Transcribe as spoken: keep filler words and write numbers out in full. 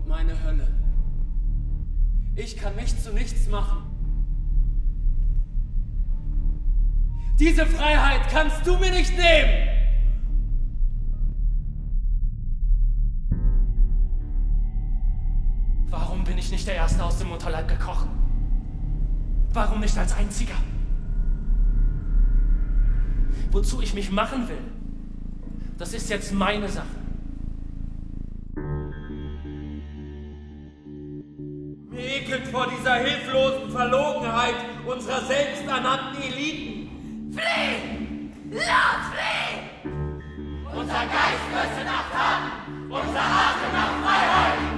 meine Hölle. Ich kann mich zu nichts machen. Diese Freiheit kannst du mir nicht nehmen! Warum bin ich nicht der Erste aus dem Mutterleib gekrochen? Warum nicht als Einziger? Wozu ich mich machen will, das ist jetzt meine Sache. Mir ekelt vor dieser hilflosen Verlogenheit unserer selbsternannten Eliten. Flieh! Laut flieh! Unser Geist müsse nach Taten, unser Atem nach Freiheit!